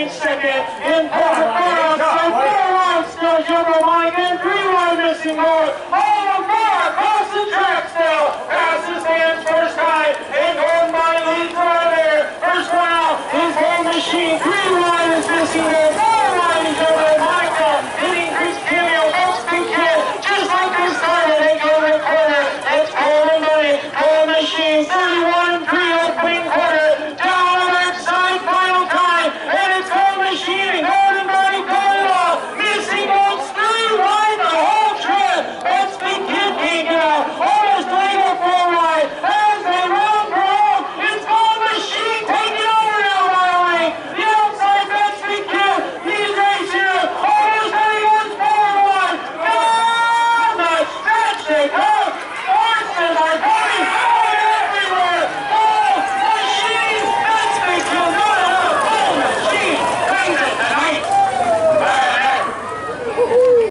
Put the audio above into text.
second. In fourth and 4 line still Jumbo Mike, and 3 line missing more. All of four across the track still. Passes hands first time, and Golden Mine leads right there. First one out is Home Machine. 3 line is missing more.